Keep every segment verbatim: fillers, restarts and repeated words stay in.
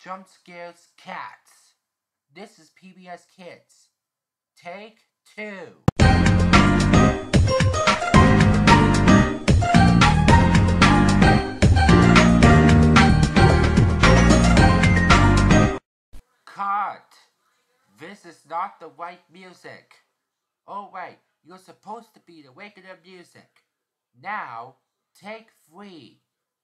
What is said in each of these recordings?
Jump Scares Cats. This is P B S Kids. Take two. Cut. This is not the right music. Oh wait, you're supposed to be the regular music. Now, take three.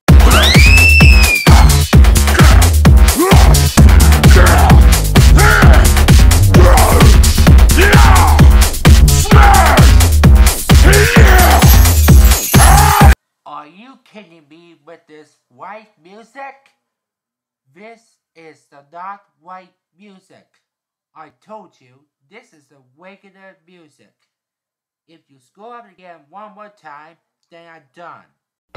Are you kidding me with this white music? This is the not white music. I told you, this is the regular music. If you scroll up again one more time, then I'm done.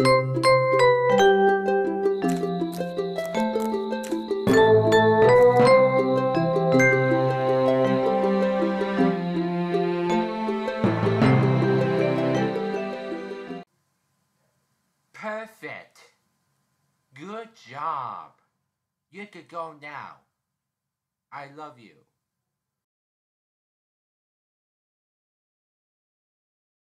Perfect. Good job. You could go now. I love you.